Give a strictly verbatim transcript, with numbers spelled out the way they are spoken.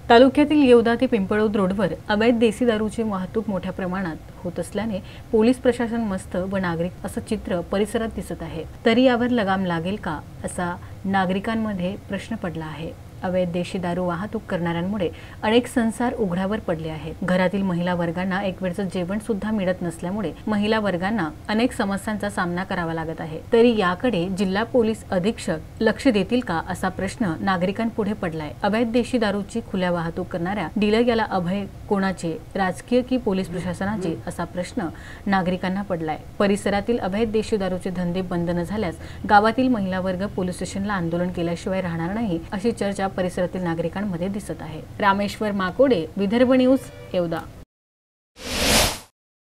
तालुक्यातील येवदा ते पिंपळद रोडवर अवैध देशी दारूची वाहतूक मोठ्या प्रमाणात होत असल्याने पोलीस प्रशासन मस्त व नागरिक असं चित्र परिसरात दिसत आहे। तरी यावर लगाम लागेल का असा नागरिकांमध्ये प्रश्न पडला आहे। अवैध देशी दारू वाहतूक करणाऱ्यांमुळे अनेक संसार उघड्यावर पडले आहेत। घरातील महिला वर्गांना एक वेळचं जेवण सुद्धा मिळत नसल्यामुळे महिला वर्गांना अनेक समस्यांचा सामना करावा लागत आहे। तरी याकडे जिल्हा पोलीस अधीक्षक लक्ष देतील का असा प्रश्न नागरिकांपुढे पडलाय। अवैध देशी दारूची खुल्या वाहतूक करणाऱ्या डीलर याला अभय कोणाचे, राजकीय की पोलीस प्रशासनाचे असा प्रश्न नागरिकांना पडलाय। परिसरातील अवैध देशी दारूचे धंदे बंद न झाल्यास गावातील महिला वर्ग पोलीस स्टेशनला आंदोलन केल्याशिवाय राहणार नाही अशी चर्चा परिसरातील नागरिकांमध्ये दिसत आहे। रामेश्वर माकोडे, विदर्भ न्यूज, येवदा।